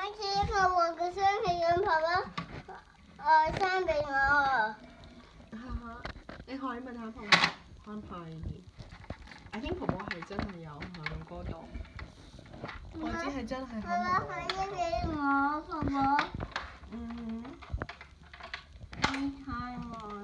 次我嘅雙皮讓婆婆生俾我。 你可以問下婆婆安排你。I think 婆婆係真係有喺嗰度，我只係真係喺婆婆可以俾我，婆婆。你太忙。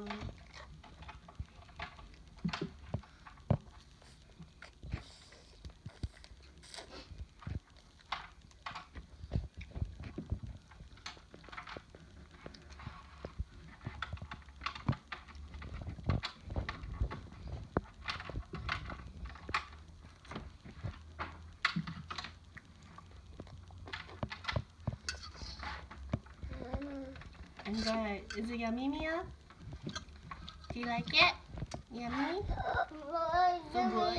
Enjoy. Is it yummy, Mia? Do you like it? Yummy? So good.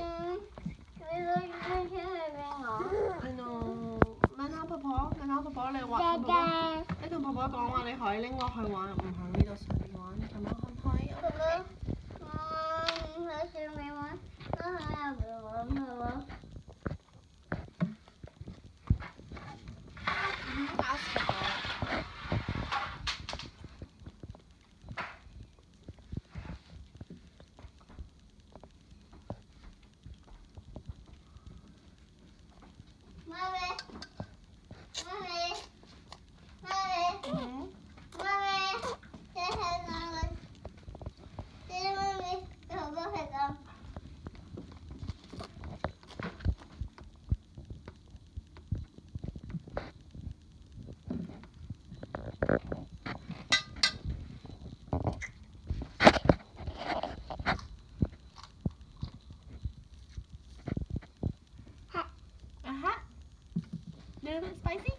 I know. 問下婆婆，你話婆婆，你同婆婆講話，你可以拎我去玩，唔喺呢度上面玩，咁樣可唔可以？ 婆婆，我唔喺上面玩，我喺入邊玩咪玩。 Ask 婆婆。Little bit spicy?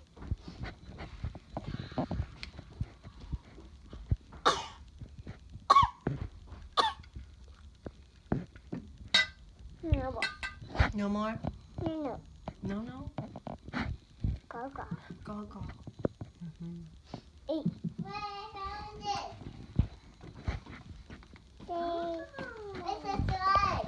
No more. No more? No. No? Go. Go. Eat. It's a slide.